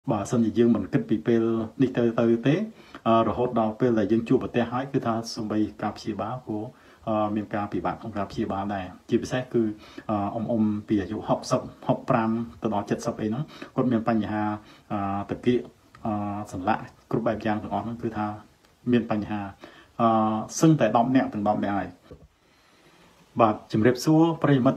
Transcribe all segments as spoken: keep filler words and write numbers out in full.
Bà sân thì dương mình kết bị pel đi tới tới tế rồi hốt đào pel là dương chua bật té hái cứ tha xung bay cà phê báo của miền cà phê bạn không cà phê báo này chỉ biết xét cứ ông ông bây giờ học sập học pram từ đó chết sập ấy nó còn miền Pành Hà tập kia sẵn lại group bài giang từ đó cứ tha miền Pành Hà sưng tại đom nẹo từng đom nẹo này bà chìm rệp xua bây mất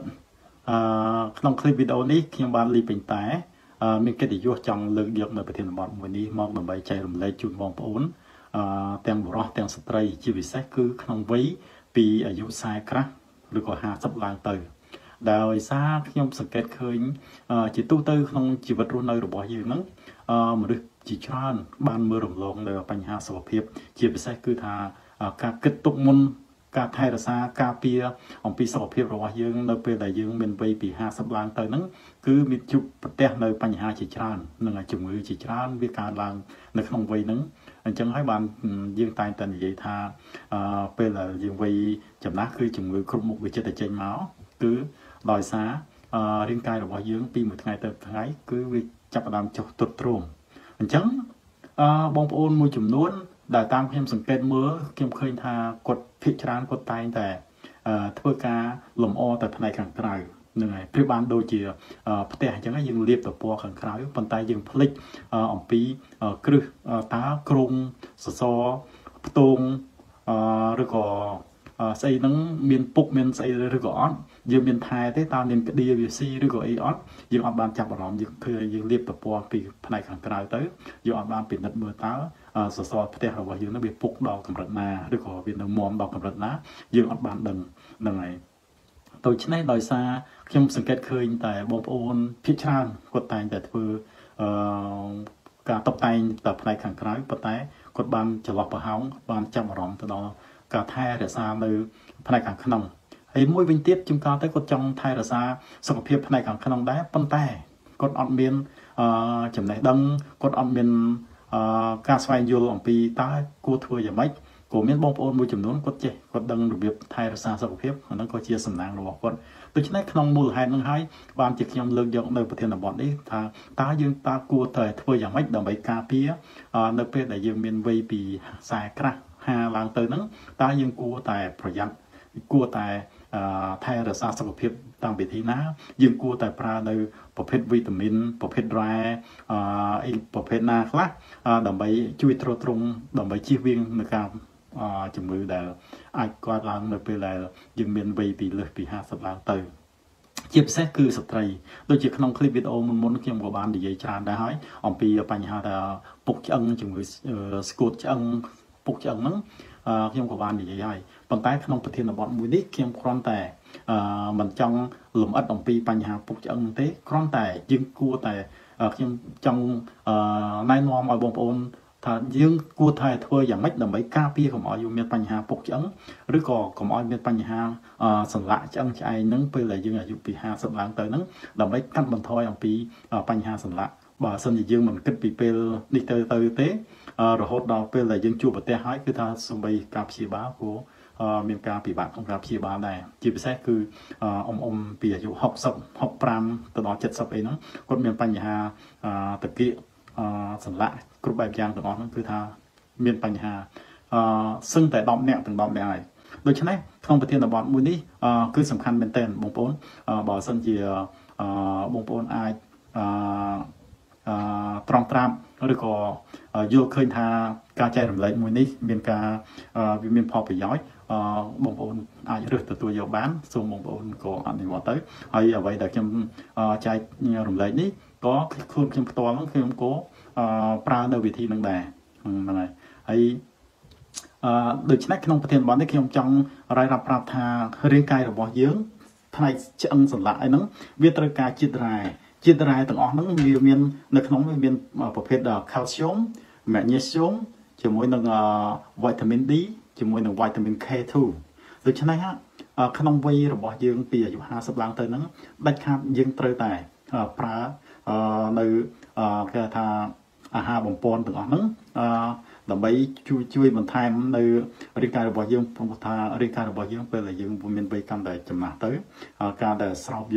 trong clip video này khi bạn li bình tái mình cái điều trong lượng dược nơiประเทศบอลวันนี้มองแบบใจลมเลยจุดมองปูนแต่งบรอแต่งสตรีชีวิตแท้คือขนมวิปีอายุสายครับหรือก็หาสับลางเตอดาวซาขยมสังเกตเคยจิตตู้เตอขนมชีวิตรุ่นในระบบยืนนั้นมันดูจีชานบ้านเมืองลงเลยปัญหาสุขภาพชีวิตแท้คือทาการกึศตุกมุนการไทยรักษาการเปียของปีสอบเพียบระหว่างยืงในปีใดยืงเป็นปีปีห้าสัปดาห์เตอนั้นคือมีจุดประเทศในปัญหาจิตรานนั่นแหละจุดมือจิตรานวิการลางในขนมวีนั้นจังให้บานยืงตายแต่ใหญ่ทาเป็นอะไรยืงวีจำนักคือจุดมือครบมุกวิจิตรเจนเมาส์คือลอยซาเรียงกายระหว่างยืงปีหมื่นไงเติมไงคือวิจับดำจุดตุดตรงจังบองโอนมวยจุ่มนู้นได้ตามเพียงสังเกตเมื่อเกี่ยมเคยทากดพิจารณากดตายแต่เพื่อการหล่มอ้อแต่ภายในขังไกลหนึ่งไงพิบาลโดยเฉพาะแต่ยังไงยังเรียบตัวปอขังไกลปันตายยังพลิกอ่อมปีกรึตากรุงสซอปตุงหรือก็ใส่นังเมียนปุกเมียนใส่หรือก็อ้อนยังเมียนไทยที่ตามเมียนกระดีวิซีหรือก็ไอออนยังอ่อนบานจับหลอมยังเคยยังเรียบตัวปอปีภายในขังไกลtớiยังอ่อนบานปิดนัดเมื่อตาสสประเทศเราว่ายืนนักเบียปุกดอกกำลังนาหรือก็เบียนมอมดอกกำลังนายืนอัดบานดังดังไงตัวชิ้นนี้โดยซาเข้มสังเกตเคยแต่บอมโอนพิชานกดแต่แต่เพื่อการตบแต่แต่ภายในขังไกลปัจจัยกดบานจะหลอกปะเฮาบานจำร้องตัวดอการแท้เดี๋ยวซาเลยภายในขังขนมไอ้มวยวินเทียบจุ่มการแต่กดจังไทยเดี๋ยวซาสกปรกภายในขังขนมได้ปัจจัยกดออนเมียนจำไหนดังกดออนเมียนการสวายโยลของปีตากูทัวอย่างไม่กูมีบองโอนมือจุ่มนู้นก็เจ๊ก็ดังระเบียบไทยรักษาสุขภาพนั้นก็เชี่ยสำนักระบบคนตัวเช่นนั้นขนมมูลหายนั่งหายบางจิตยมเลิกยกในประเทศนบอลนี้ตาตายืนตากูเถยทัวอย่างไม่ดังใบกาเปียในประเทศใดยืนเป็นใบปีสายกระหาลางเตอนั้นตายืนกูแต่ประหยัดกูแต่ไทยรักษาสุขภาพตามวิธีนะยืนกูแต่ปลาในประเภทวิตามินประเภทแร่อีประเภทนาคละดับใบช่วยตรตรงดับใบชีวิงในการจมือแต่ไอ้กวาดล้างในเปลือยยังเป็นใบปีเลยปีห้าสัปดาห์เตอเจ็บแท้คือสตรีโดยเฉพาะในคลิปวิดีโอมันมุนเกี่ยวกับบ้านดีใจจานได้ให้อมปีปัญหาแต่ปกจังจมือสกูตจังปกจังนั้นเกี่ยวกับบ้านดีใจปัจจัยขนมประเทศนบอลมือนี้เกี่ยวกับแต่มันจังหลุมอัดอมปีปัญหาปกจังเต้ครอนแต่ยึงกู้แต่เกี่ยวจังนายนอมเอาบงโอนถ้ายึงกู้ไทยทัวอย่างไม่ดับใบกาปีของอายุมีปัญหาปกจังหรือก็ของอายุมีปัญหาสันละจังใจนั้นไปเลยยึงอายุปีห้าสัปดาห์เตอนั้นดับใบขั้นบรรทอยอมปีปัญหาสันละบ่าสันยึงมันขึ้นปีเปลดิเตอร์เตอร์เต้เราหดดาวเปลเลยยึงจูบเตะหายคือถ้าสมัยกาพีบ้าของเมียนกาปีบัตรของการพีบาลได้จีบแท้คืออมอมปีอายุหกสับหกปรามตลอดเจ็ดสับเองนั้นก็เมียนปัญหาตะกี้สันละกรุ๊ปแบบยางตลอดนั้นคือท่าเมียนปัญหาซึ่งแต่ดอมแนวถึงดอมแนวโดยฉะนั้นทางประเทศบอลมูนี้คือสำคัญเป็นเต้นบงโปนบ่อสันจีบงโปนไอตรองตรามหรือก็โยกเคยทาการใจหรือไรมูนี้เมียนกาวิมีพอไปย้อยบงโอนอาจจะเรื่องตัวโยบ้านส่วนบงโอนก็อันนี้ว่าtới hay ở vậy là trongใจหรือไรนี้ก็คือtrongตัวมันคือมันก็ปลาในวิธีนั่งแดงนั่นไงไอ้โดยเฉพาะขนมประเทศบอลที่ขนมจังรายรับปราบทาเรียงกายระบบเยอะทนายจังสละไอ้นั้นวิตรการจิตรายจิตรายต่างออกนั้นมีเมียนในขนมมีประเภทแคลเซียมแมกนีเซียมจะมวยหนึ่งวิตามินดีจะมวยหนึ่งวิตามินเคทูโดยฉะนั้นฮะขนมวีระบบยืงปีอยู่ห้าสัปดาห์เท่านั้นได้ขาดยืงเตยแต่ปลาในกระทาอาหารบางปอนต่างออกนั้นดับใบช่วยช่วยมันทายในเรื่องการระบบยืงพงทาเรื่องการระบบยืงเป็นอะไรยืงบุญเป็นใบกันแต่จำหน่ายเตยการแต่สอบยก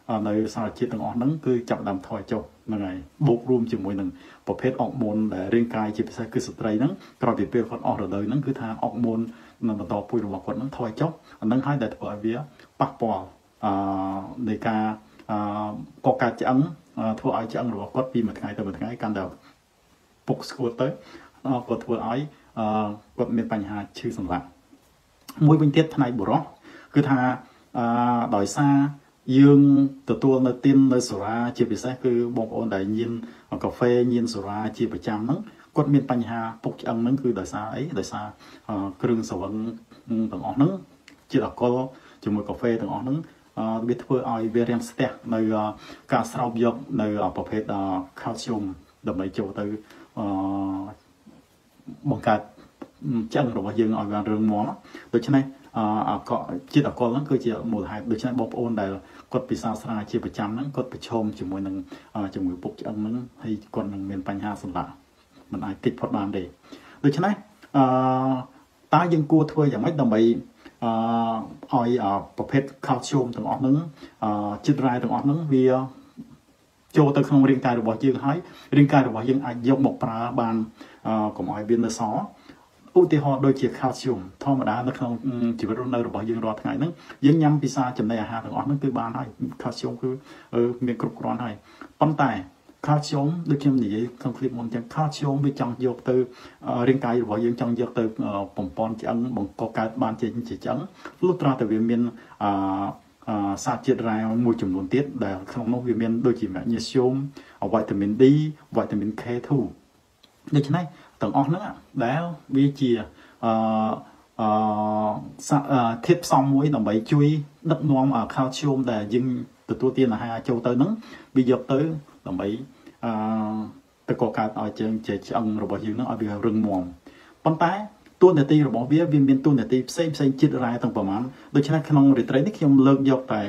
នៅសារជាតិទាំងអស់ហ្នឹងគឺចាប់ដើមថយចុះហ្នឹងហើយបូករួមជាមួយនឹងប្រភេទអុកម៉ូនដែលរាងកាយជាពិសេសគឺស្ត្រីហ្នឹងក្រោយពីពេលគាត់អស់រដូវហ្នឹងគឺថាអុកម៉ូននៅបន្តពូជរបស់គាត់ហ្នឹងថយចុះអាហ្នឹងហើយដែលធ្វើឲ្យវាប៉ះពាល់អឺនៃការអឺកកើតឆ្អឹងធ្វើឲ្យឆ្អឹងរបស់គាត់ពីមួយថ្ងៃទៅមួយថ្ងៃកាន់តែពុកស្គួតទៅគាត់ធ្វើឲ្យគាត់មានបញ្ហាឈឺសន្លាក់មួយវិញទៀតផ្នែកបុរសគឺថាអឺដោយសារយើងទទួលនៅទៀននៅសូរ៉ាជាពិសេសគឺបងប្អូនដែលញៀនកាហ្វេញៀនសូរ៉ាជាប្រចាំហ្នឹងគាត់មានបញ្ហាពុកឆ្អឹងហ្នឹងគឺដោយសារអីដោយសារគ្រឿងស្រវឹងទាំងអស់ហ្នឹងជាតិអាល់កុលជាមួយកាហ្វេទាំងអស់ហ្នឹងវាធ្វើឲ្យវារាំងស្ទះនៅការស្រោបយកនៅប្រភេទ calcium ដើម្បីចូលទៅអឺបង្កើតឆ្អឹងរបស់យើងឲ្យបានរឹងមាំដូច្នេះអកជាតិអាល់កុលហ្នឹងគឺជាមូលហេតុដូច្នេះបងប្អូនដែលគាត់ពិសាស្រាជាប្រចាំហ្នឹងគាត់ប្រឈមជាមួយនឹងជំងឺពុកឆ្អឹងហ្នឹងហើយគាត់នឹងមានបញ្ហាសន្លាក់មិនអាចគេចផុតបានទេដូច្នេះអឺតើយើងគួរធ្វើយ៉ាងម៉េចដើម្បីអឺឲ្យប្រភេទ calcium ទាំងអស់ហ្នឹងជាតិរ៉ែទាំងអស់ហ្នឹងវាចូលទៅក្នុងរាងកាយរបស់យើងហើយរាងកាយរបស់យើងអាចយកមកប្រើបានកុំឲ្យវានៅសល់ឧទាហរណ៍ដូចជា calcium ធម្មតានៅក្នុងជីវិតរស់នៅរបស់យើងរាល់ថ្ងៃហ្នឹងយើងញ៉ាំពិសាចំណីអាហារទាំងអស់ហ្នឹងគឺបានហើយ calcium គឺមានគ្រប់គ្រាន់ហើយប៉ុន្តែ calcium ដូចខ្ញុំនិយាយក្នុងคลิปមុនចឹង calcium វាចង់យកទៅរាងកាយរបស់យើងចង់យកទៅបំពន់ឆ្អឹងបង្កកើតបានជាឆ្អឹងលុះត្រាតែវាមានអឺសារជាតិរ៉ែមួយចំនួនទៀតដែលក្នុងនោះវាមានដូចជា magnesium វីតាមីន D វីតាមីន K ทู ដូច្នេះទាំងអស់ហ្នឹងដែលវាជាអឺអឺធាតុផ្សំមួយដើម្បីជួយដឹកនាំ calcium ដែលយើងទទួលទានអាហារចូលទៅហ្នឹងវាយកទៅដើម្បីអឺទៅកកើតឲ្យជើងជាឆ្អឹងរបស់យើងហ្នឹងឲ្យវារឹងមាំប៉ុន្តែតួនាទីរបស់វាវាមានតួនាទីផ្សេងផ្សេងជាតិរ៉ែទាំងប្រមាណដូច្នេះក្នុងរីត្រីនេះខ្ញុំលើកយកតែ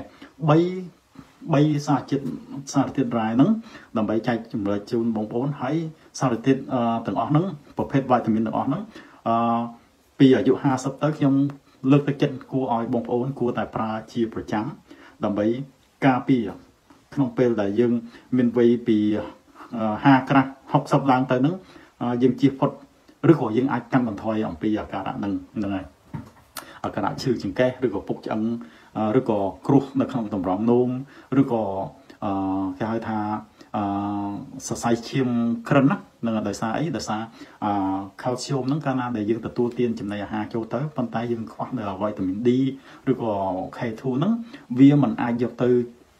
3 3សារជាតិសារធាតុរ៉ែហ្នឹងដើម្បីចែកចម្លែកជូនបងប្អូនហើយសារធាតុទាំងអស់ហ្នឹងប្រភេទវីតាមីនទាំងអស់ហ្នឹងអឺពីអាយុห้าสิบទៅខ្ញុំលើកទឹកចិត្តគួរឲ្យបងប្អូនគួរតែប្រើជាប្រចាំដើម្បីការពារក្នុងពេលដែលយើងមានវ័យពីห้าក្រាស់หกสิบឡើងទៅហ្នឹងយើងជៀសផុតឬក៏យើងអាចកាត់បន្ថយអំពីអាការៈហ្នឹងហ្នឹងហើយអាការៈឈឺចង្កេះឬក៏ពុកឆ្អឹងឬក៏គ្រោះនៅក្នុងតម្រងនោមឬក៏អឺគេហៅថាអឺសរសៃឈាមក្រិនណានឹងដោយសារអីដោយសារអឺ calcium ហ្នឹងកាលណាដែលយើងទទួលទានចំណីអាហារចូលទៅប៉ុន្តែយើងខ្វះនៅវីតាមីន D ឬក៏ K ทู ហ្នឹងវាមិនអាចយកទៅ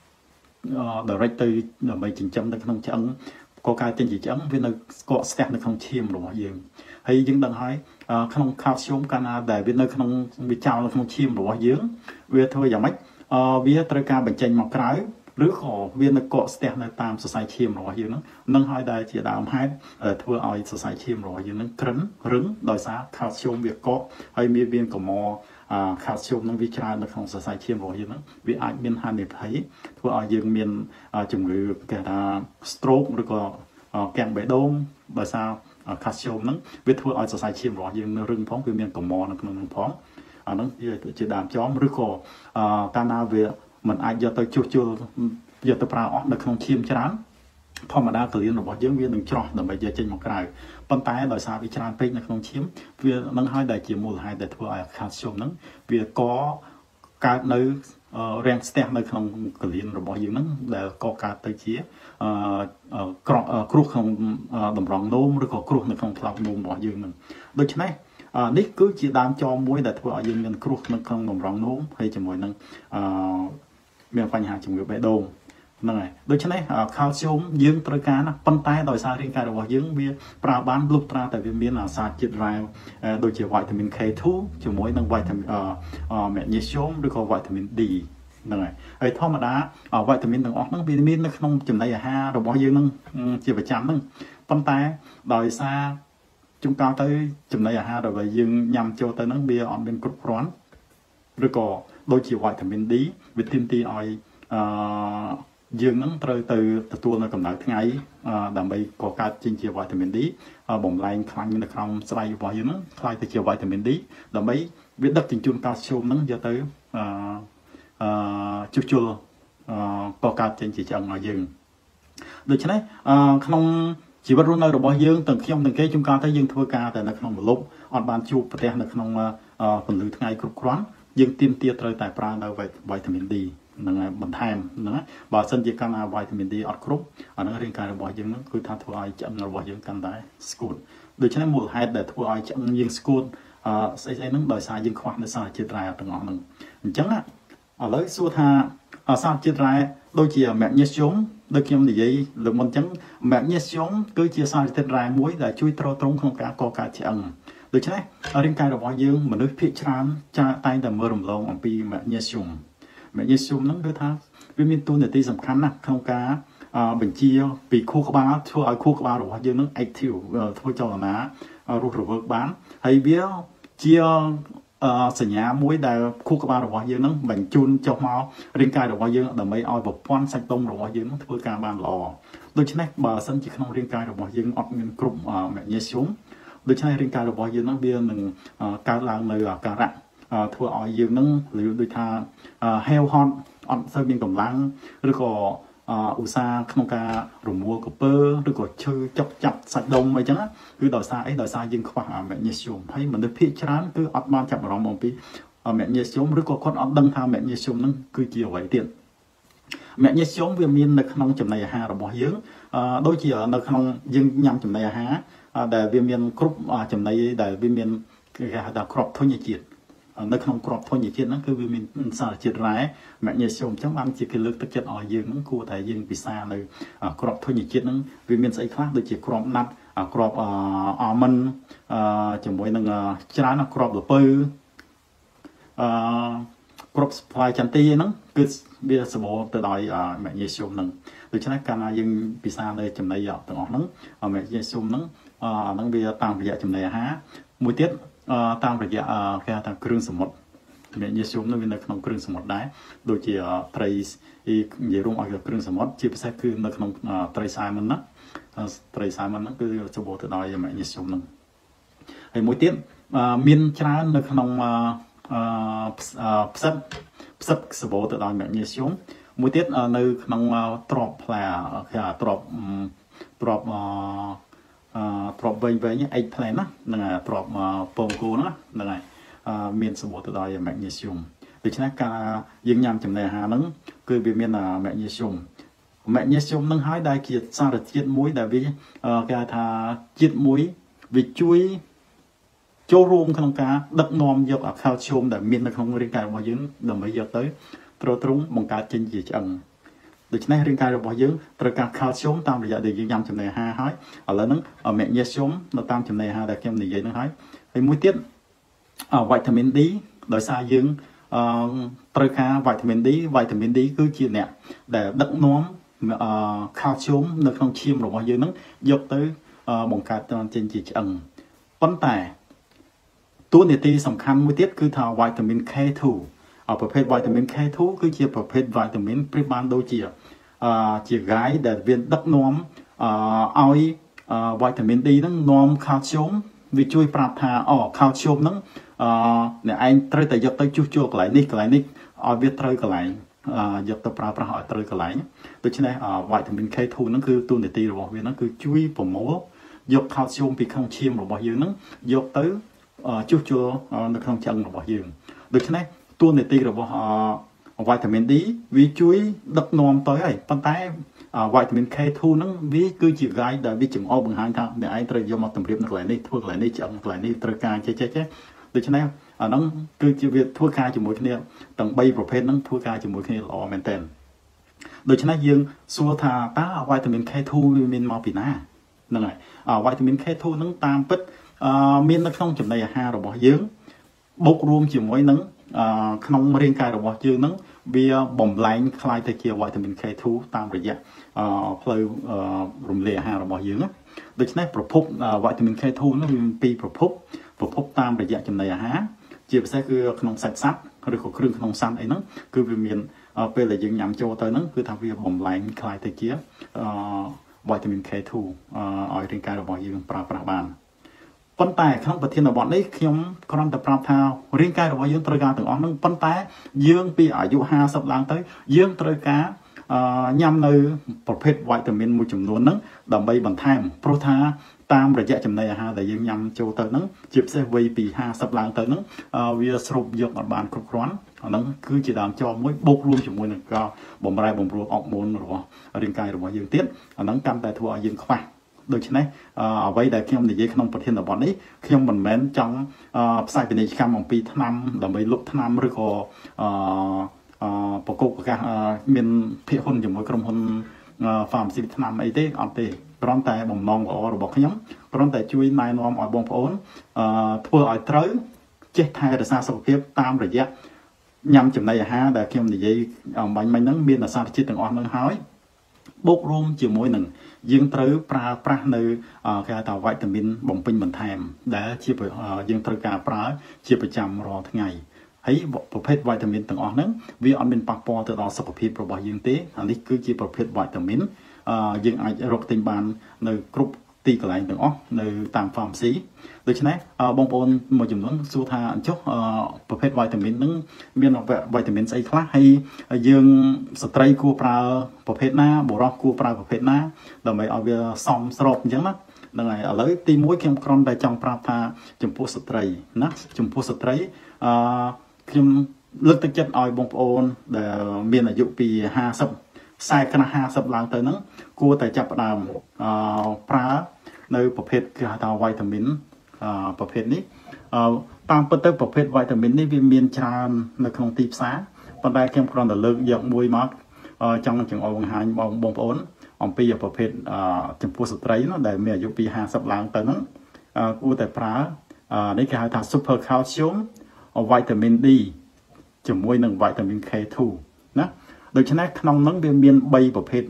direct ទៅដើម្បីចិញ្ចឹមនៅក្នុងឆ្អឹងក៏កើតចេញជាឆ្អឹងវានៅស្កកស្ទះនៅក្នុងឈាមរបស់យើងហើយយើងដឹងហើយក្នុង calcium កាលណាដែលវានៅក្នុងវាចោលនៅក្នុងឈាមរបស់យើងវាធ្វើយ៉ាងម៉េចវាត្រូវការបញ្ចេញមកក្រៅឬក៏វានៅកកស្ទះនៅតាមសរសៃឈាមរបស់យើងហ្នឹងនឹងហើយដែលជាដើមហេតុធ្វើឲ្យសរសៃឈាមរបស់យើងហ្នឹងក្រិនរឹងដោយសារ calcium វាកកហើយមានមានកម calcium ហ្នឹងវាច្រើននៅក្នុងសរសៃឈាមរបស់យើងហ្នឹងវាអាចមានហានិភ័យធ្វើឲ្យយើងមានជំងឺគេថា stroke ឬក៏កាំងបេះដូងដោយសារ calcium ហ្នឹងវាធ្វើឲ្យសរសៃឈាមរបស់យើងនៅរឹងផងវាមានកមនៅក្នុងហ្នឹងផងអាហ្នឹងជាដើមចំឬក៏កាលណាវាมันអាចយកទៅជួសជុលយកទៅប្រើអស់នៅក្នុងឈាមច្រើនធម្មតាកលៀនរបស់យើងវានឹងច្រោះដើម្បីយកចេញមកក្រៅប៉ុន្តែដោយសារវាច្រើនពេកនៅក្នុងឈាមវានឹងហើយដែលជាមូលហេតុដែលធ្វើឲ្យ calcium ហ្នឹងវាកកើតនៅរាំងស្ទះនៅក្នុងកលៀនរបស់យើងហ្នឹងដែលកកើតទៅជាគ្រោះក្នុងតម្រងនោមឬក៏គ្រោះនៅក្នុងថ្លោកនោមរបស់យើងហ្នឹងដូច្នេះនេះគឺជាដើមចមមួយដែលធ្វើឲ្យយើងមានគ្រោះនៅក្នុងតម្រងនោមហើយជាមួយនឹងអឺមានបញ្ហាជំងឺបេះដូងហ្នឹងហើយដូច្នេះ calcium យើងត្រូវការណាប៉ុន្តែដោយសាររាងកាយរបស់យើងវាប្រើបានលុបត្រាតែវាមានអាសារជាតិរ៉ែដូចជាវីតាមីន K ทู ជាមួយនឹងវីតាមីន magnesium ឬក៏វីតាមីន D ហ្នឹងហើយហើយធម្មតាវីតាមីនទាំងអស់ហ្នឹងវាមាននៅក្នុងចំណីអាហាររបស់យើងហ្នឹងជាប្រចាំហ្នឹងប៉ុន្តែដោយសារជួនកាលទៅចំណីអាហារដែលយើងញ៉ាំចូលទៅហ្នឹងវាអត់មានគ្រប់គ្រាន់ឬក៏ដូចជាវីតាមីន D វាទាមទារឲ្យអឺយើងហ្នឹងត្រូវទៅទទួលនៅកម្ដៅថ្ងៃដើម្បីកកើតចេញជាវីតាមីន D បំលែងខ្លាញ់នៅក្នុងស្បែករបស់យើងហ្នឹងខ្លាយទៅជាវីតាមីន D ដើម្បីវាដឹកជញ្ជូន calcium ហ្នឹងយកទៅអឺអឺជួសជុលก็การเจนจีจังมายืงโดยฉะนั้นขนมชีวิตรุ่นในระบบยืงตั้งขยมตั้งเกจุงการที่ยืงทั่วการแต่ในขนมลบออนบานจูประเทศในขนมผลลือทั้งไงครุกครั้งยืงเตรียมเตี้ยเตยแต่ปลาในวิตามินดีนั่นไงบรรทมนะบาสันจิการวิตามินดีอดครุกอันนั้นเรื่องการระบบยืงนั้นคือทางทั่วไอจังระบบยืงกันได้สกุลโดยฉะนั้นมูลเหตุแต่ทั่วไอจังยืงสกุลใส่ใส่นั้นโดยสายยืงคว้าในสายจิตรายต่างๆหนึ่งจังอ่ะเลยสู้ท่าสายจิตรายโดยเฉพาะแมกนีเซียมโดยเกี่ยวกับอย่างหรือมันจังแมกนีเซียมก็จะสารจิตรายมวยแต่ช่วยตรวจตรงของการก่อการเชื่อมโดยเฉพาะเรื่องการระบายยืงมนุษย์พิจารณาจะตายแต่เมื่อรวมลงอันปีแมกนีเซียมแมกนีเซียมนั้นคือท่าวิตามินตัวเนี่ยที่สำคัญนะของการบัญชีปีคู่กับบ้านช่วยคู่กับบ้านระบายยืงนั้นไอทิวทั่วจอนะรูประบบบ้านให้เบี้ยเจียสัญญามวยแต่คู่กับบ้านระบายยืงนั้นแบ่งจุนจอกมาเรื่องการระบายยืงแต่ไม่เอาแบบป้อนสักตรงระบายยืงนั้นทั่วการบ้านหล่อโดยเฉพาะบาสันจิขนมเรื่องการระบายยืงออกเงินกลุ่มแมกนีเซียมโดยเฉพาะเรื่องการระบายยืงนั้นเบี้ยหนึ่งการล้างเนื้อการะทั่วออยยืงนั้นหรือโดยทางเฮลฮอนออนเซอร์บินกำลังหรือก็อุตสาหขนมการุมัวกับเปอร์หรือก็ชื่อจับจับสัตว์ดงไปจังคือดอกซาไอ้ดอกซายิงขวาแมกนีเซียมให้มันได้พิจารณาคืออัดมาจับรองมองปีแมกนีเซียมหรือก็คนอัดดังทางแมกนีเซียมนั้นคือเกี่ยวไว้เตียนแมกนีเซียมวิตามินในขนมจำในอาหารระบบยืงโดยเฉพาะในขนมยืงยำจำในอาหารแต่วิตามินครบจำในแต่วิตามินคือแต่ครบทุนจิตในขนมกรอบทนอย่างเช่นนั้นคือวิตามินสารจิตร้ายแมกนีเซียมจังมันจะคือเลือกตะเกียบอ่อยยืงนั้นกูแต่ยืงปีศาจเลยกรอบทนอย่างเช่นนั้นวิตามินใส่คลาสโดยเฉพาะกรอบนัดกรอบอ่ามันจมูกนั่งชนะกรอบหรือเปอร์กรอบสปายจันตีนั้นคือเบียร์สมองตัวดอยแมกนีเซียมนั้นโดยฉะนั้นการยืงปีศาจเลยจำในหยอดตัวนั้นแมกนีเซียมนั้นนั้นเบียร์ตามระยะจำในฮะมวยเตี้ยตามระยะแค่ทางเครื่องสมุดแมกนีเซียมนั้นเป็นในขนมเครื่องสมุดได้โดยที่ไตรอีเยรุ่งออกจากเครื่องสมุดจีบใช้คือในขนมไตรสายมันนะไตรสายมันนั้นคือจะบอกตัวดอยแมกนีเซียมนั้นไอ้มวยเตี้ยมีนชนะในขนมพัดพัดสบู่ตัวดอยแมกนีเซียมมวยเตี้ยในขนมตรอบแผลแค่ตรอบตรอบตรอบใบใบนี้ไอ้แผลนะนั่นไงตรอบปงกูนะนั่นไงมีนสบู่ตัวดอยแมกนีเซียมโดยเฉพาะการยิงยำจำในอาหารนั้นคือวิตามินแมกนีเซียมแมกนีเซียมนั้นหายได้เกียรติสารจิตมุ้ยแต่วิการทาจิตมุ้ยวิจุยโจรวมขนมกาดักนอมยกแคลเซียมแต่มีนในขนมเรียงกายมายืนดำไปยกtớiตรวจตรงบังการเจนจีจังโดยเฉพาะเรียงกายเราบอกยืนตรวจการแคลเซียมตามระยะเดียวยังจำในอาหารหายแล้วนั้นแมกนีเซียมเราตามจำในอาหารแต่เข้มในยัยนั้นหายไอ้มุ้ยเตี้ยวิตามินดีโดยสายยืนตรวจการวิตามินดีวิตามินดีคือจีเนี่ยแต่ดักน้อมแคลเซียมในขนมชิมเราบอกยืนนั้นยกtớiบังการเจนจีจังปั้นแต่ตัวเนี่ยที่สำคัญมุ้ยเตี้ยคือทางวิตามิน เค ทู เอาประเภทวิตามิน เค ทู คือเกี่ยวประเภทวิตามินปริมาณโดยเฉียบเฉียบไกด์แต่เวียนดักน้อมเอาวิตามินดีนั้นน้อมแคลเซียมวิช่วยปรับทาออกแคลเซียมนั้นเนี่ยไอ้เตยแต่ยกเตยจุ๊จุกไหลนิกไหลนิกเอาเวียเตยกไหลยกตัวปลาปลาหอยเตยกไหลโดยเฉพาะวิตามิน เค ทู นั่นคือตัวเนี่ยที่เราบอกเวียนนั่นคือช่วยโปรโมทยกแคลเซียมปีข้างชิมเราบอกยืนนั้นยกเตยจุ๊จุในข้างจังเราบอกยืนโดยเฉพาะตัวเนี่ยตีเราบอกวิตามินดีวิช่วยดักนอมตัวไอ้ปัญหาวิตามิน เค ทู นั้นวิคือจีไกด์แต่วิจึงเอาบางหางทางเนี่ยไอ้เตยยอมมาตำเรียบนักหลายนี่ทั่วหลายนี่จังหลายนี่ตระการเจ๊เจ๊เจ๊โดยเฉพาะนั้นคือจีวิทั่วกายจมูกเนี่ยต่างใบประเภทนั้นทั่วกายจมูกเนี่ยหล่อแมนเทนโดยเฉพาะยังสัวทาตาวิตามิน เค ทู วิตามินมาปีหน้านั่นไงวิตามิน เค ทู นั้นตามปึ๊ดมีนักท่องจำในอาหารเราบอกยืงบกรวมจิ๋วไว้นั้นขนมเรียงกายเราบอกยืงนั้นเบียบ่มไหลคลายตะเกียบวิตามิน เค ทู ตามระยะเพลย์รวมเลยอาหารเราบอกยืงโดยเฉพาะประพบวิตามิน เค ทู นั้นเป็นปีประพบประพบตามระยะจำในอาหารจีบใช้คือขนมสัตว์ซัดหรือเครื่องขนมซันไอ้นั้นคือวิตามินเป็นอะไรยังยำโจเตอร์นั้นคือทำเบียบ่มไหลคลายตะเกียบวิตามิน เค ทู เอาเรียงกายเราบอกยืงปราบปราบานប៉ុន្តែក្នុងប្រធានបទនេះខ្ញុំគ្រាន់តែប្រាប់ថារាងកាយរបស់យើងត្រូវការទាំងអស់ហ្នឹងប៉ុន្តែយើងពីអាយុห้าสิบឡើងទៅយើងត្រូវការញ៉ាំនៅប្រភេទវីតាមីនមួយចំនួនហ្នឹងដើម្បីបន្ថែមព្រោះថាតាមរយៈចំណីអាហារដែលយើងញ៉ាំចូលទៅហ្នឹងជាពិសេសវ័យពីห้าสิบឡើងទៅហ្នឹងវាស្រូបយកអត់បានគ្រប់គ្រាន់អាហ្នឹងគឺជាដើមចមួយបូករួមជាមួយនឹងការបំរែបំរួលអរម៉ូនរបស់រាងកាយរបស់យើងទៀតអាហ្នឹងកាន់តែធ្វើឲ្យយើងខ្វះដូច្នេះអ្វីដែលខ្ញុំនិយាយក្នុងប្រធានបទនេះខ្ញុំមិនមែនចង់ផ្សាយពាណិជ្ជកម្មអំពីថ្នាំដើម្បីលុបថ្នាំឬក៏អឺប្រកបប្រកាសមានភាគហ៊ុនជាមួយក្រុមហ៊ុន pharmacy ថ្នាំអីទេអត់ទេគ្រាន់តែបំណងល្អរបស់ខ្ញុំគ្រាន់តែជួយណែនាំឲ្យបងប្អូនធ្វើឲ្យត្រូវចេះថែរក្សាសុខភាពតាមរយៈញ៉ាំចំណីអាហារដែលខ្ញុំនិយាយអំបញ្ញមិញហ្នឹងមានអាសារជាតិទាំងអស់ហ្នឹងហើយបូករួមជាមួយនឹងយើងត្រូវប្រើប្រាស់នៅគេហៅថាវីតាមីនបំពេញបន្ថែមដែលជាយើងត្រូវការប្រើជាប្រចាំរាល់ថ្ងៃហើយប្រភេទវីតាមីនទាំងអស់ហ្នឹងវាអត់មានប៉ះពាល់ទៅដល់សុខភាពរបស់យើងទេអានេះគឺជាប្រភេទវីតាមីនយើងអាចរកទិញបាននៅគ្រប់ទីកន្លែងទាំងអស់នៅតាម pharmacy ដូច្នេះបងប្អូនមួយចំនួនសួរថាអញ្ចុះប្រភេទវីតាមីនហ្នឹងមានវីតាមីនស្អីខ្លះហើយយើងស្ត្រីគួរប្រើប្រភេទណាបុរសគួរប្រើប្រភេទណាដើម្បីឲ្យវាសមស្របអញ្ចឹងណាហ្នឹងហើយឥឡូវទីមួយខ្ញុំគ្រាន់តែចង់ប្រាប់ថាចំពោះស្ត្រីណាចំពោះស្ត្រីអឺខ្ញុំលើកទឹកចិត្តឲ្យបងប្អូនដែលមានអាយុពីห้าสิบខ្សែខ្នះห้าสิบឡើងទៅហ្នឹងគួរតែចាប់ផ្ដើមអឺប្រើនៅប្រភេទគេហៅថាវីតាមីនអឺប្រភេទនេះអឺតាមពិតទៅប្រភេទវីតាមីននេះវាមានច្រើននៅក្នុងទីផ្សារប៉ុន្តែខ្ញុំគ្រាន់តែលើកយកមួយមកចង់ចង់ឲ្យបង្ហាញបងបងប្អូនអំពីប្រភេទអឺចំពោះស្ត្រីណាដែលមានអាយុពីห้าสิบឡើងទៅហ្នឹងគួរតែប្រើនេះគេហៅថា Super Calcium វីតាមីន D ជាមួយនឹងវីតាមីន K two ណាដូច្នេះក្នុងហ្នឹងវាមានបីប្រភេទ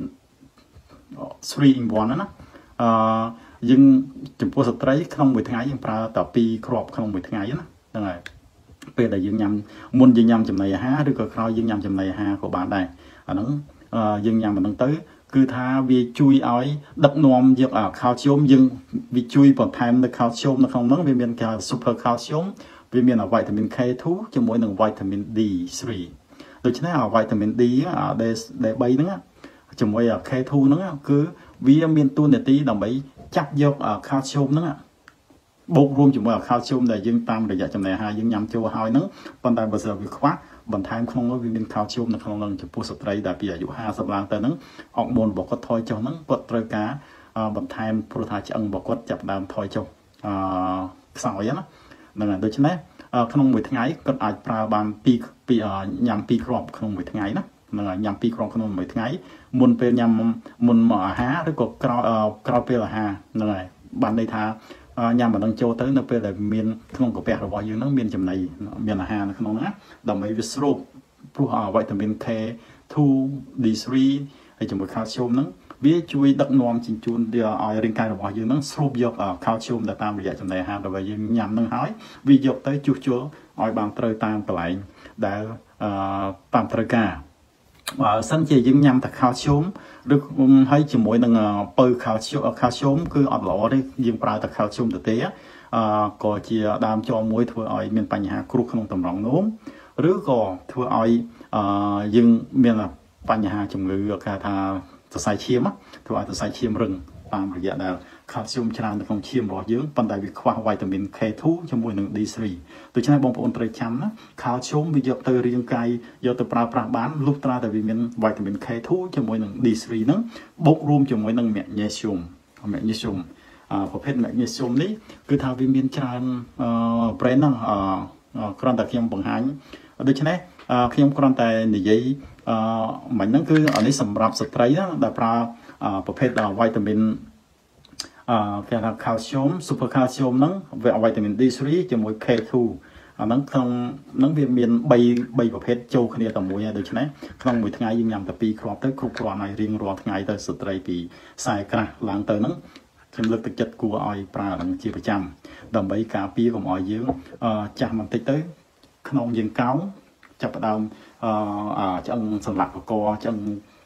three in one ណាអឺយើងចំពោះស្ត្រីក្នុងមួយថ្ងៃយើងប្រើតែពីរគ្រាប់ក្នុងមួយថ្ងៃណាហ្នឹងហើយពេលដែលយើងញ៉ាំមុនយើងញ៉ាំចំណីអាហារឬក៏ក្រោយយើងញ៉ាំចំណីអាហារក៏បានដែរអាហ្នឹងយើងញ៉ាំអាហ្នឹងទៅគឺថាវាជួយឲ្យដឹកនាំយកអា calcium យើងវាជួយបន្ថែមនៅ calcium នៅក្នុងហ្នឹងវាមានគេហៅ super calcium វាមានវីតាមីន K two ជាមួយនឹងវីតាមីន D three ដូច្នេះអាវីតាមីន D អាដែលដែល3ហ្នឹងជាមួយអា K two ហ្នឹងគឺវាមានតួនាទីដើម្បីចាប់យកអា calcium ហ្នឹងបូករួមជាមួយអា calcium ដែលយើងតាមរយៈចំណីអាហារយើងញ៉ាំចូលហើយហ្នឹងប៉ុន្តែបើសិនវាខ្វះបន្ថែមក្នុងនោះវាមាន calcium នៅក្នុងហ្នឹងចំពោះស្ត្រីដែលពីអាយុห้าสิบឡើងទៅហ្នឹងហុកម៉ូនរបស់គាត់ថយចុះហ្នឹងគាត់ត្រូវការបន្ថែមព្រោះថាឆ្អឹងរបស់គាត់ចាប់ដើមថយចុះអឺខ្សោយណាហ្នឹងហើយដូច្នេះក្នុងមួយថ្ងៃគាត់អាចប្រើបានពីពីញ៉ាំពីរគ្រាប់ក្នុងមួយថ្ងៃណាហ្នឹងហើយញ៉ាំពីរគ្រាប់ក្នុងមួយថ្ងៃមុនពេលញ៉ាំមុនមកអាហារឬក៏ក្រោយក្រោយពេលអាហារហ្នឹងហើយបានន័យថាញ៉ាំបណ្ដឹងចូលទៅនៅពេលដែលមានក្នុងកាពះរបស់យើងហ្នឹងមានចំណីមានអាហារនៅក្នុងហ្នឹងដើម្បីវាស្រូបព្រោះវីតាមីន K two D three ហើយជាមួយ calcium ហ្នឹងវាជួយដឹកនាំជញ្ជូនឲ្យរាងកាយរបស់យើងហ្នឹងស្រូបយក calcium ដែលតាមរយៈចំណីអាហារដែលយើងញ៉ាំហ្នឹងហើយវាយកទៅជួសជុលឲ្យបានត្រូវតាមកន្លែងដែលតាមត្រូវការបើសិនជាយើងញ៉ាំតែ calcium ឬហើយជាមួយនឹងពៅ calcium calcium គឺអត់ល្អទេយើងប្រើតែ calcium ទៅទេអឺក៏ជាដើមចមមួយធ្វើឲ្យមានបញ្ហាគ្រោះក្នុងតម្រងនោមឬក៏ធ្វើឲ្យអឺយើងមានបញ្ហាជំងឺគេថាសរសៃឈាមធ្វើឲ្យសរសៃឈាមរឹងតាមរយៈដែល calcium ច្រើននៅក្នុងឈាមរបស់យើងប៉ុន្តែវាខ្វះវីតាមីន K two ជាមួយនឹង D three ដូច្នេះបងប្អូនត្រូវចាំណា calcium វាយកទៅរាងកាយយកទៅប្រើប្រាស់បានលុះត្រាតែវាមានវីតាមីន K two ជាមួយនឹង D three ហ្នឹងបូករួមជាមួយនឹង magnesium magnesium អឺប្រភេទ magnesium នេះគឺថាវាមានច្រើនអឺ brand ហ្នឹងអឺគ្រាន់តែខ្ញុំបង្ហាញដូច្នេះខ្ញុំគ្រាន់តែនិយាយអឺមិញហ្នឹងគឺអានេះសម្រាប់ស្ត្រីណាដែលប្រើប្រភេទវីតាមីនអឺគេថា calcium super calcium ហ្នឹងវាវីតាមីន D three ជាមួយ K two អាហ្នឹងក្នុងហ្នឹងវាមាន3 3ប្រភេទចូលគ្នាតែមួយហើយដូច្នេះក្នុងមួយថ្ងៃយើងញ៉ាំតែពីរគ្រាប់ទៅគ្រប់គ្រាន់ហើយរៀងរាល់ថ្ងៃទៅស្ត្រីពីខ្សែក្រាស់ឡើងទៅហ្នឹងខ្ញុំលើកទឹកចិត្តគួរឲ្យប្រើហ្នឹងជាប្រចាំដើម្បីការពារកុំឲ្យយើងចាស់បន្តិចទៅក្នុងយើងកោងចាប់ផ្ដើមអឺឆ្អឹងសន្លាក់កកឆ្អឹង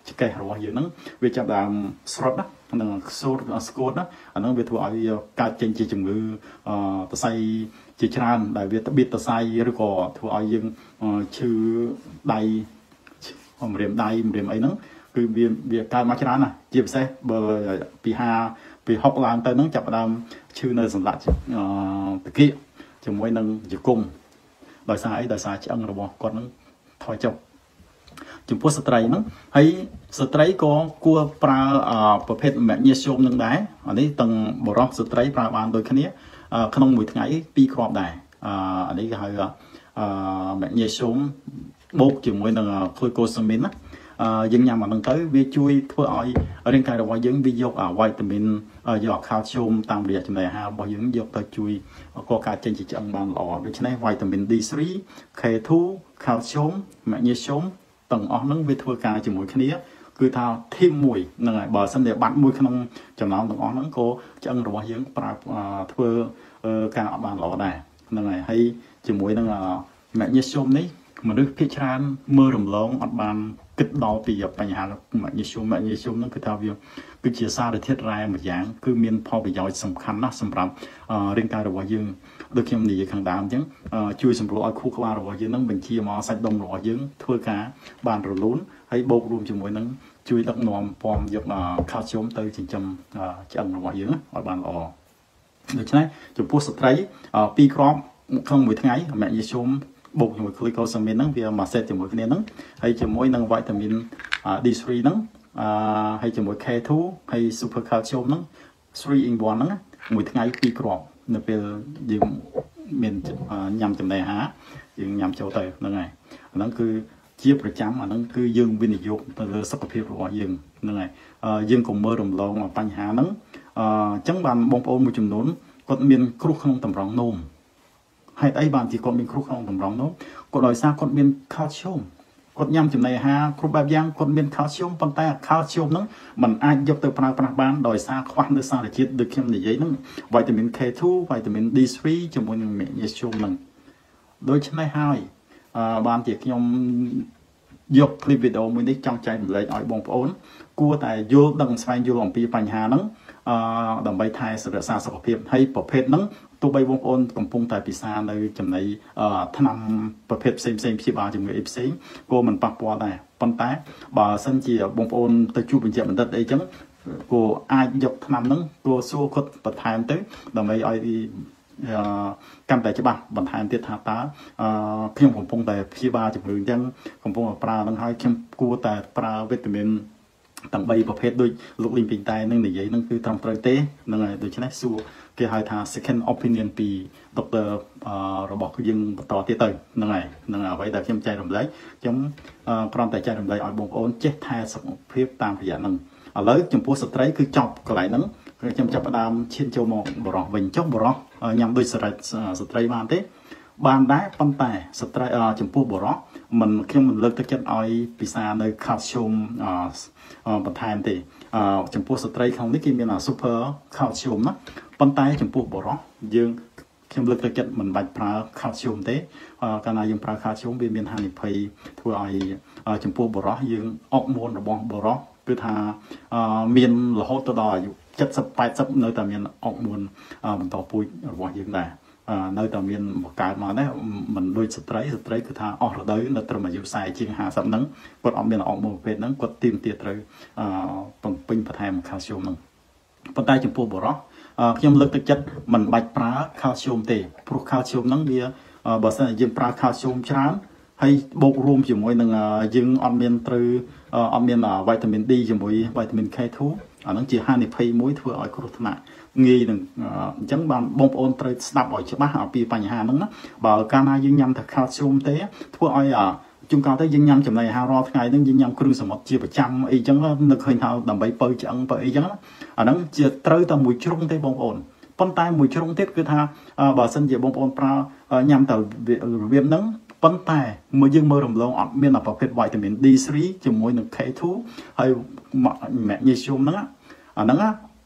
ឆ្កេះរបស់យើងហ្នឹងវាចាប់ដើមស្រុតណានឹងសូតស្គូតណាអាហ្នឹងវាធ្វើឲ្យកើតចេញជាជំងឺអឺសរសៃជាច្រើនដែលវាត្បៀតសរសៃឬក៏ធ្វើឲ្យយើងឈឺដៃម្រាមដៃម្រាមអីហ្នឹងគឺវាវាកើតមកច្រើនណាជាពិសេសបើពីហាពីហុកឡើងទៅហ្នឹងចាប់ដើមឈឺនៅសន្លាក់អឺតាគៀកជាមួយនឹងជង្គង់ដោយសារអីដោយសារឆ្អឹងរបស់គាត់ហ្នឹងថយចុះចំពោះស្ត្រីហ្នឹងហើយស្ត្រីក៏គួរប្រើប្រភេទម៉ាក់នីស្យូមនឹងដែរអានេះទាំងបរិសុទ្ធស្ត្រីប្រើបានដូចគ្នាក្នុងមួយថ្ងៃពីរគ្រាប់ដែរអានេះគេហៅម៉ាក់នីស្យូមបូកជាមួយនឹងក្លូកូសាមីនណាយើងញ៉ាំអាហ្នឹងទៅវាជួយធ្វើឲ្យរាងកាយរបស់យើងវាយកអាវីតាមីនយកខាល់ស្យូមតាមរយៈចំណីអាហាររបស់យើងយកទៅជួយកកើតចេញជាឆ្អឹងបានល្អដូច្នេះវីតាមីន D 3 K 2 ខាល់ស្យូមម៉ាក់នីស្យូមទាំងអស់ហ្នឹងវាធ្វើការជាមួយគ្នាគឺថាធីមមួយហ្នឹងហើយបើសិនជាបាត់មួយក្នុងចំណោមទាំងអស់ហ្នឹងក៏ឆ្អឹងរបស់យើងប្រើធ្វើការអត់បានល្អដែរហ្នឹងហើយហើយជាមួយនឹងម៉ាក់នីស្យូមនេះមនុស្សភាគច្រើនមើលរំលងអត់បានគិតដល់ពីបញ្ហាម៉ាក់នីស្យូមម៉ាក់នីស្យូមហ្នឹងគឺថាវាគឺជាសារធាតុរ៉ែមួយយ៉ាងគឺមានផលប្រយោជន៍សំខាន់ណាស់សម្រាប់រាងកាយរបស់យើងដូចខ្ញុំនិយាយខាងដើមអញ្ចឹងជួយសម្រួលឲ្យខួរក្បាលរបស់យើងហ្នឹងបញ្ជាមកសាច់ដុំរបស់យើងធ្វើការបានរលូនហើយបូករួមជាមួយនឹងជួយដឹកនាំពំយកខាល់ស្យូមទៅចិញ្ចឹមឆ្អឹងរបស់យើងឲ្យបានល្អដូច្នេះចំពោះស្ត្រីពីរគ្រាប់ក្នុងមួយថ្ងៃម៉ាក់នីស្យូមបូកជាមួយ glucosamine ហ្នឹងវាមកសេតជាមួយគ្នាហ្នឹងហើយជាមួយនឹងវីតាមីន D 3 ហ្នឹងអឺហើយជាមួយ K 2 ហើយ super calcium ហ្នឹងthree in one ហ្នឹងមួយថ្ងៃពីរគ្រាប់នៅពេលយើងមានញ៉ាំចំណីអាហារយើងញ៉ាំចូលទៅហ្នឹងហើយអាហ្នឹងគឺជាប្រចាំអាហ្នឹងគឺយើងវិនិយោគទៅលើសុខភាពរបស់យើងហ្នឹងហើយយើងកុំមើលរំលងបញ្ហាហ្នឹងអញ្ចឹងបានបងប្អូនមួយចំនួនគាត់មានគ្រោះក្នុងតម្រងនោមហេតុអីបានជាគាត់មានគ្រោះក្នុងតម្រងនោះគាត់ដោយសារគាត់មានខាល់ស្យូមគាត់ញ៉ាំចំណីអាហារគ្រប់បែបយ៉ាងគាត់មានខាល់ស្យូមប៉ុន្តែខាល់ស្យូមហ្នឹងมันអាចយកទៅប្រើប្រាស់បានដោយសារខ្វះនៅសារជាតិដូចខ្ញុំនិយាយហ្នឹងវីតាមីន K 2 វីតាមីន D 3ជាមួយនឹងម៉ាក់នីស្យូមហ្នឹងដូច្នេះហើយបានជាខ្ញុំយកคลิปវីដេអូមួយនេះចង់ចែករំលែកឲ្យបងប្អូនគួរតែយល់ដឹងស្វែងយល់អំពីបញ្ហាហ្នឹងអឺដើម្បីថែរក្សាសុខភាពហើយប្រភេទហ្នឹងទោះបីបងប្អូនកំពុងតែពិសានៅចំណីថ្នាំប្រភេទផ្សេងផ្សេងព្យាបាលជំងឺអីផ្សេងក៏មិនប៉ះពាល់ដែរប៉ុន្តែបើសិនជាបងប្អូនទៅជួបបញ្ជាបណ្ឌិតអីចឹងក៏អាចយកថ្នាំហ្នឹងក៏សួរគាត់បន្ថែមទៅដើម្បីឲ្យកាន់តែច្បាស់បន្ថែមទៀតថាតើខ្ញុំកំពុងតែព្យាបាលជំងឺអញ្ចឹងកំពុងតែប្រើហ្នឹងហើយខ្ញុំគួរតែប្រើវីតាមីនទាំងបីប្រភេទដូចលោកលីងពីងតែនឹងនិយាយហ្នឹងគឺត្រឹមត្រូវទេហ្នឹងហើយដូច្នេះសួរគេហៅថា second opinion ពី doctor របស់យើងបន្តទៀតទៅហ្នឹងហើយហ្នឹងអ្វីដែលខ្ញុំចែករំលែកខ្ញុំគ្រាន់តែចែករំលែកឲ្យបងប្អូនចេះថែសុខភាពតាមរយៈហ្នឹងឥឡូវចំពោះស្ត្រីគឺចប់កន្លែងហ្នឹងខ្ញុំចាប់ផ្ដើមឈានចូលមកបរោះវិញចុះបរោះញ៉ាំដូចស្រីស្ត្រីបានទេបានដែរប៉ុន្តែស្ត្រីចំពោះបរោះមិនខ្ញុំមិនលើកទឹកចិត្តឲ្យពិសានៅ calcium បន្ថែមទេចំពោះស្ត្រីក្នុងនេះគេមាន super calcium ណាប៉ុន្តែចំពោះបរោះយើងខ្ញុំលើកទឹកចិត្តមិនបាច់ប្រើ calcium ទេកាលណាយើងប្រើ calcium វាមានហានិភ័យធ្វើឲ្យចំពោះបរោះយើងអុកម៉ូនរបស់បរោះគឺថាមានរហូតទៅដល់អាយុ70 80នៅតែមានអុកម៉ូនបន្តពូជរបស់យើងដែរនៅតែមានបង្កើតមកដែរមិនដូចស្ត្រីស្ត្រីគឺថាអស់រដូវនៅត្រឹមអាយុខ្សែជាងห้าสิบហ្នឹងគាត់អត់មានអុកម៉ូនប្រភេទហ្នឹងគាត់ទីមទាត្រូវបំពេញបន្ថែម calcium ហ្នឹងប៉ុន្តែចំពោះបរោះខ្ញុំលើកទឹកចិត្តមិនបាច់ប្រើ calcium ទេព្រោះ calcium ហ្នឹងវាបើសិនជាយើងប្រើ calcium ច្រើនហើយបូករួមជាមួយនឹងយើងអត់មានត្រូវអត់មានវីតាមីន D ជាមួយវីតាមីន K 2អាហ្នឹងជាហានិភ័យមួយធ្វើឲ្យគ្រោះថ្នាក់ងាយនឹងអញ្ចឹងបានបងប្អូនត្រូវស្ដាប់ឲ្យច្បាស់អំពីបញ្ហាហ្នឹងណាបើកាលណាយើងញ៉ាំតែ calcium ទេធ្វើឲ្យជួនកាលទៅយើងញ៉ាំចំណីអាហាររាល់ថ្ងៃហ្នឹងយើងញ៉ាំគ្រឿងសមុទ្រជាប្រចាំអីចឹងនឹកឃើញថាដើម្បីបើឆ្អឹងបើអីចឹងអាហ្នឹងជាត្រូវតែមួយជ្រុងទេបងប្អូនប៉ុន្តែមួយជ្រុងទៀតគឺថាបើសិនជាបងប្អូនប្រើញ៉ាំតែរបៀបហ្នឹងប៉ុន្តែមួយយើងមើលរំលងអត់មានប្រភេទវីតាមីន D 3ជាមួយនឹង K 2ហើយ magnesium ហ្នឹងអាហ្នឹង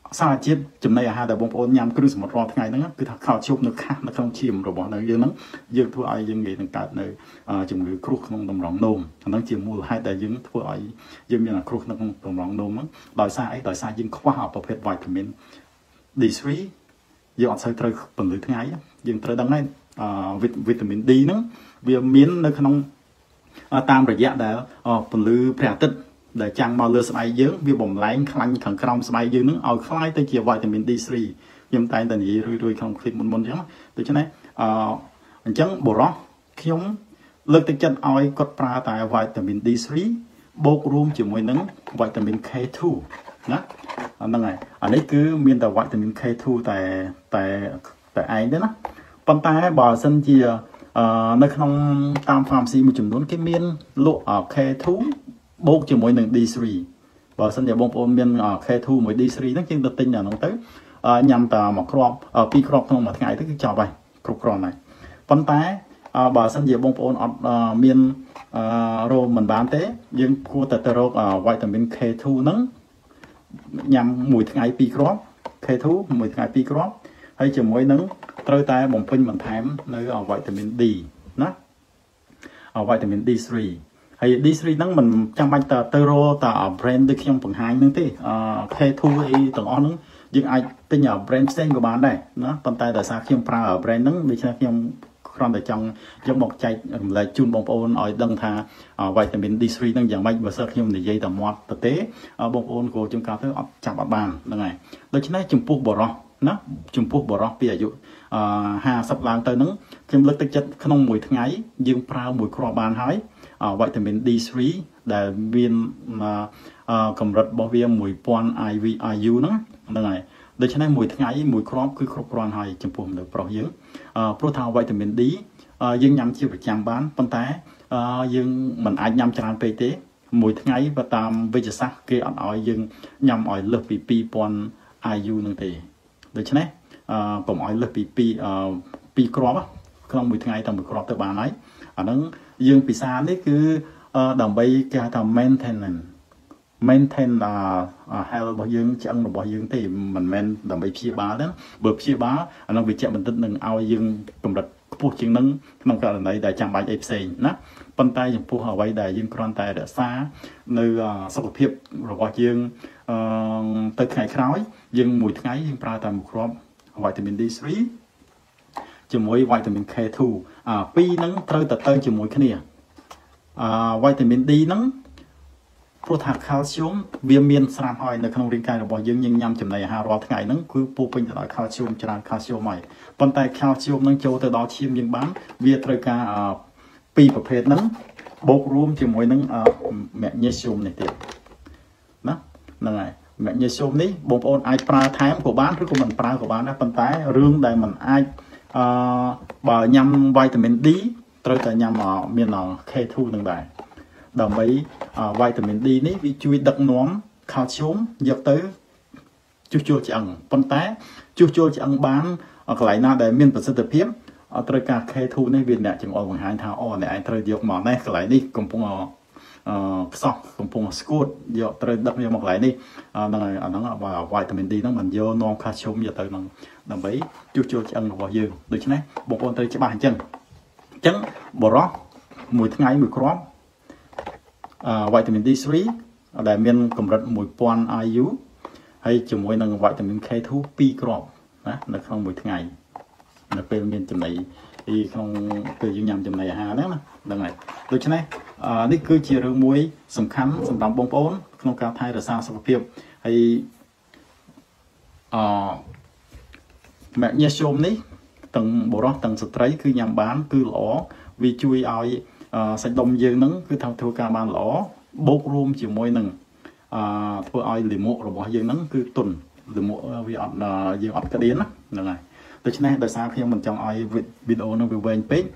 សារជាតិចំណីអាហារដែលបងប្អូនញ៉ាំគ្រឿងសមុទ្ររាល់ថ្ងៃហ្នឹងគឺថាខោជប់នៅខាសនៅក្នុងឈាមរបស់នៅយើងហ្នឹងយើងធ្វើឲ្យយើងងាយនឹងកើតនៅជំងឺគ្រោះក្នុងតម្រងនោមអាហ្នឹងជាមូលហេតុដែលយើងធ្វើឲ្យយើងមានគ្រោះក្នុងតម្រងនោមហ្នឹងដោយសារអីដោយសារយើងខ្វះប្រភេទវីតាមីន D 3 យើងអត់សូវត្រូវពន្លឺថ្ងៃយើងត្រូវដឹងហើយវីតាមីន D ហ្នឹងវាមាននៅក្នុងតាមរយៈដែលពន្លឺព្រះអាទិត្យដែលចាំងមកលើស្បែកយើងវាបំលែងខ្លាញ់ខាងក្រោមស្បែកយើងនឹងឲ្យคล้ายទៅជាវីតាមីន D 3ខ្ញុំតែងតែនិយាយរួយៗក្នុងคลิปមុនៗអញ្ចឹងដូច្នេះអឺអញ្ចឹងបរោះខ្ញុំលើកទឹកចិត្តឲ្យគាត់ប្រើតែវីតាមីន D 3បូករួមជាមួយនឹងវីតាមីន K 2ណាអាហ្នឹងហើយអានេះគឺមានតែវីតាមីន K 2តែតែតែឯងទេណាប៉ុន្តែបើសិនជាអឺនៅក្នុងតាម pharmacy មួយចំនួនគេមានលក់ K 2បូកជាមួយនឹង D 3បើសិនជាបងប្អូនមាន K 2មួយ D 3ហ្នឹងយើងទៅទិញអាហ្នឹងទៅញ៉ាំតែមួយគ្រាប់ពីរគ្រាប់ក្នុងមួយថ្ងៃទៅគឺចប់ហើយគ្រប់គ្រាន់ហើយប៉ុន្តែបើសិនជាបងប្អូនអត់មានរោមមិនបានទេយើងគួរតែទៅរកវីតាមីន K 2ហ្នឹងញ៉ាំមួយថ្ងៃពីរគ្រាប់ K 2មួយថ្ងៃពីរគ្រាប់ហើយជាមួយនឹងត្រូវតែបំពេញបន្ថែមនៅវីតាមីន D ណាវីតាមីន D 3ហើយ D 3ហ្នឹងមិនចាំបាច់ទៅទៅរកតែ brand ដូចខ្ញុំបង្ហាញហ្នឹងទេ K 2អីទាំងអស់ហ្នឹងយើងអាចទិញ brand ផ្សេងក៏បានដែរណាប៉ុន្តែដោយសារខ្ញុំប្រើ brand ហ្នឹងដូច្នេះខ្ញុំគ្រាន់តែចង់យកមកចែករំលែកជូនបងប្អូនឲ្យដឹងថាវីតាមីន D 3ហ្នឹងយ៉ាងម៉េចបើសិនខ្ញុំនិយាយតែមាត់ទៅទេបងប្អូនក៏ជំកាទៅអត់ចាប់អត់បានហ្នឹងហើយដូច្នេះចំពោះបរោះណាចំពោះបរោះពីអាយុហាសិបឡើងទៅហ្នឹងខ្ញុំលើកទឹកចិត្តក្នុងមួយថ្ងៃយើងប្រើមួយគ្រាប់បានហើយវីតាមីន D 3ដែលមានកម្រិតរបស់វា មួយពាន់ អាយ វី អាយ យូ ហ្នឹងហ្នឹងហើយដូច្នេះមួយថ្ងៃមួយគ្រាប់គឺគ្រប់គ្រាន់ហើយចំពោះមនុស្សប្រុសយើងព្រោះថាវីតាមីន D យើងញ៉ាំជាប្រចាំបានប៉ុន្តែយើងមិនអាចញ៉ាំច្រើនពេកទេមួយថ្ងៃបើតាមវិទ្យាសាស្ត្រគេអត់ឲ្យយើងញ៉ាំឲ្យលើសពីពីរពាន់ អាយ យូ ហ្នឹងទេដូច្នេះកុំឲ្យលើសពីពីរគ្រាប់ក្នុងមួយថ្ងៃតែមួយគ្រាប់ទៅបានហើយអាហ្នឹងយើងពិសានេះគឺដើម្បីគេហៅថា maintenance maintain health របស់យើងឆ្អឹងរបស់យើងទេមិនមែនដើម្បីព្យាបាលទេបើព្យាបាលអានឹងវិជ្ជបណ្ឌិតនឹងឲ្យយើងកម្រិតខ្ពស់ជាងនឹងក្នុងករណីដែលចាំបាច់អីផ្សេងណាប៉ុន្តែចំពោះអ្វីដែលយើងគ្រាន់តែរក្សានៅសុខភាពរបស់យើងទៅថ្ងៃក្រោយយើងមួយថ្ងៃយើងប្រើតែមួយគ្រាប់វីតាមីន D 3ជាមួយវីតាមីន K 2អាពីរហ្នឹងត្រូវតែទៅជាមួយគ្នាអាវីតាមីន D ហ្នឹងព្រោះថា calcium វាមានស្រាប់ហើយនៅក្នុងរាងកាយរបស់យើងយើងញ៉ាំចំណីអាហាររាល់ថ្ងៃហ្នឹងគឺពោពេញទៅដោយ calcium ច្រើន calcium ហើយប៉ុន្តែ calcium ហ្នឹងចូលទៅដល់ឈាមយើងបានវាត្រូវការពីរប្រភេទហ្នឹងបូករួមជាមួយនឹង magnesium នេះទៀតណាហ្នឹងហើយ magnesium នេះបងប្អូនអាចប្រើថែមក៏បានឬក៏មិនប្រើក៏បានដែរប៉ុន្តែរឿងដែលมันអាចអឺបើញ៉ាំវីតាមីន D ត្រូវតែញ៉ាំមាន K 2 នឹងដែរដើម្បីវីតាមីន D នេះវាជួយដឹកនាំ calcium យកទៅជួសជុលឆ្អឹងប៉ុន្តែជួសជុលឆ្អឹងបានកន្លែងណាដែលមានប្រសិទ្ធភាពត្រូវការ K 2 នេះវាអ្នកចង្អុលបង្ហាញថាអូអ្នកឯងត្រូវយកមកនេះកន្លែងនេះកំពុងអឺខ្សោះកំពុងស្គួតយកត្រូវដឹកយកមកកន្លែងនេះហ្នឹងហើយអាហ្នឹងវីតាមីន D ហ្នឹងมันយកនាំ calcium យកទៅហ្នឹងដើម្បីជួសជុលឆ្អឹងរបស់យើងដូច្នេះបងប្អូនត្រូវច្បាស់អញ្ចឹងអញ្ចឹងបរោះមួយថ្ងៃមួយគ្រាប់វីតាមីន D 3ដែលមានកម្រិតមួយពាន់ អាយ យូ ហើយជាមួយនឹងវីតាមីន K 2 ពីរគ្រាប់ណានៅក្នុងមួយថ្ងៃនៅពេលមានចំណីពីក្នុងពេលយើងញ៉ាំចំណីអាហារហ្នឹងណាហ្នឹងហើយដូច្នេះនេះគឺជារឿងមួយសំខាន់សម្រាប់បងប្អូនក្នុងការថែរក្សាសុខភាពហើយអឺ magnesium នេះទាំងបុរសទាំងស្ត្រីគឺញ៉ាំបានគឺល្អវាជួយឲ្យសាច់ដុំយើងហ្នឹងគឺថាធ្វើការបានល្អបូករួមជាមួយនឹងអឺធ្វើឲ្យលាមករបស់យើងហ្នឹងគឺទន់លាមកវាអត់យើងអត់ក្តៀនណាហ្នឹងហើយដូច្នេះដោយសារខ្ញុំមិនចង់ឲ្យវីដេអូហ្នឹងវាវែងពេក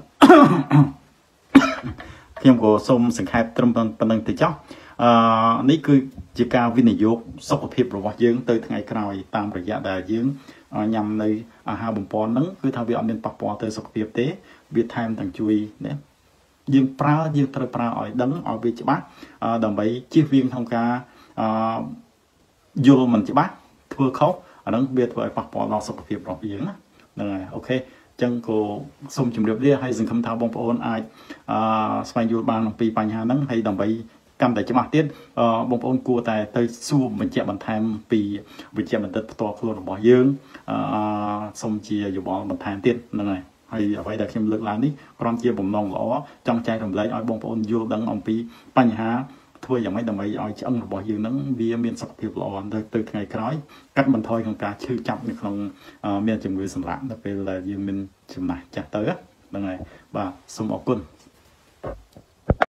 ខ្ញុំក៏សូមសង្ខេបត្រឹមប៉ុណ្្នឹងទៅចុះអឺនេះគឺជាការវិនិយោគសុខភាពរបស់យើងទៅថ្ងៃក្រោយតាមរយៈដែលយើងញ៉ាំនៅអាហារបំពន់ហ្នឹងគឺថាវាអត់មានប៉ះពាល់ទៅសុខភាពទេវាថែមទាំងជួយណាយើងប្រើយើងត្រូវប្រើឲ្យដឹងឲ្យវាច្បាស់ដើម្បីជៀសវាងក្នុងការអឺយល់មិនច្បាស់ធ្វើខុសអាហ្នឹងវាធ្វើឲ្យប៉ះពាល់ដល់សុខភាពរបស់យើងណាហ្នឹងហើយអូខេចឹងក៏សូមជម្រាបលាហើយសង្ឃឹមថាបងប្អូនអាចអឺស្វែងយល់បានអំពីបញ្ហាហ្នឹងហើយដើម្បីកាន់តែច្បាស់ទៀតបងប្អូនគួរតែទៅសួរបញ្ជាក់បន្ថែមពីវិជ្ជាបណ្ឌិតផ្ទាល់ខ្លួនរបស់យើងអឺសូមជាយោបល់បន្ថែមទៀតហ្នឹងហើយហើយអ្វីដែលខ្ញុំលើកឡើងនេះគ្រាន់ជាបំណងល្អចង់ចែករំលែកឲ្យបងប្អូនយល់ដឹងអំពីបញ្ហាធ្វើយ៉ាងម៉េចដើម្បីឲ្យឆ្អឹងរបស់យើងហ្នឹងវាមានសុខភាពល្អទៅទៅថ្ងៃក្រោយកាត់បន្ថយក្នុងការឈឺចាប់នៅក្នុងមានជំងឺសន្លាក់នៅពេលដែលយើងមានចំណាស់ចាស់ទៅហ្នឹងហើយបាទសូមអរគុណ